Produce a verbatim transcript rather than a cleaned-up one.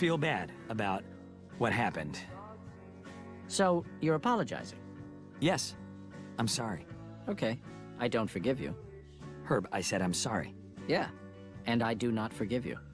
feel bad about what happened. So, you're apologizing? Yes, I'm sorry. Okay. I don't forgive you. Herb, I said I'm sorry. Yeah. And I do not forgive you.